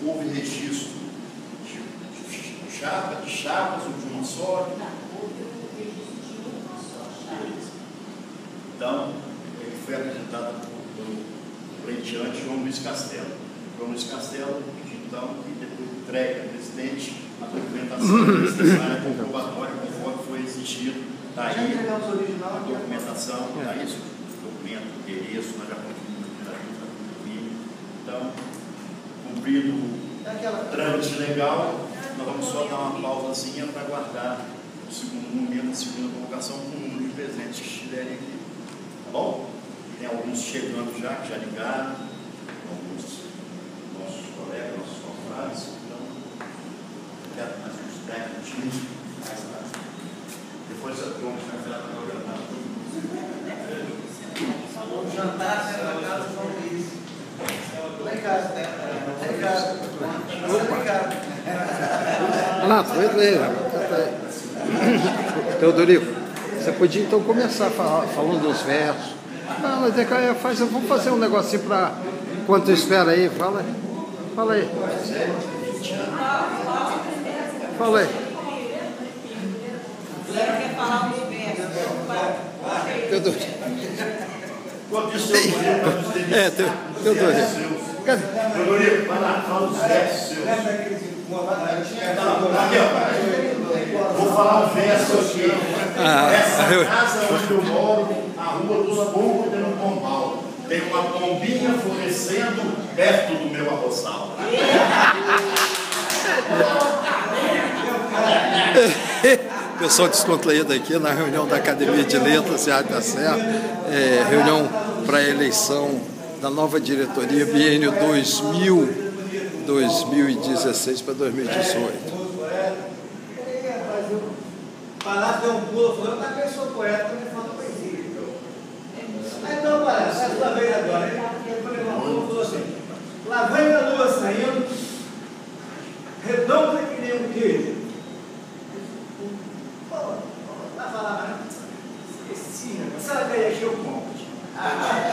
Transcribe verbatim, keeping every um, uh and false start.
houve registro de, de, de, chapa, de chapas ou de uma só? Não, houve o registro de uma só chapa. Então, ele foi apresentado pelo pleiteante João Luiz Castelo. João Luiz Castelo pediu então que depois entregue ao presidente a documentação necessária comprobatória conforme foi exigido. Está aí a documentação, está isso, documento, endereço, nós já conseguimos a junta do. Então, cumprido o trâmite legal, nós vamos só dar uma pausazinha para aguardar o segundo momento, a segunda convocação com o número de presentes que estiverem aqui. Tá bom? Tem alguns chegando já, que já ligaram, alguns nossos colegas, nossos confrades. Então, quero mais uns dez minutinhos, mais tarde. Depois eu vou ficar para o jantar. O jantar será na casa do João Luiz. Lá em casa, né? Lá em casa. Lá em casa. Renato, entra aí, Renato. Teodorico, você podia então começar falando dos versos. Não, mas é que faz, vamos fazer um negocinho para. Enquanto espera aí, fala aí. Fala aí. Fala aí. Quer falar dos versos? Teodorico. Quanto isso eu É, Teodorico. Cadê? Teodorico, vai lá, fala dos versos seus. Aqui, ó. Vou falar um verso aqui. Ah, Essa eu... casa onde eu moro, a rua dos Pombos tem um pombal. Tem uma pombinha florescendo perto do meu arroçal. Pessoal descontraído aqui na reunião da Academia de Letras e Arte da Serra, é, reunião para a eleição da nova diretoria biênio dois mil, dois mil e dezesseis para dois mil e dezoito. O Palácio deu um pulo, falou, tá bem, sou poeta, mas falta poesia. Então, Palácio, essa sua vez agora. Ele falou assim, lá vem a lua saindo, redonda que nem um queijo. Pô, vai falar, mas esqueci, né? Se ela cair aqui, eu compro.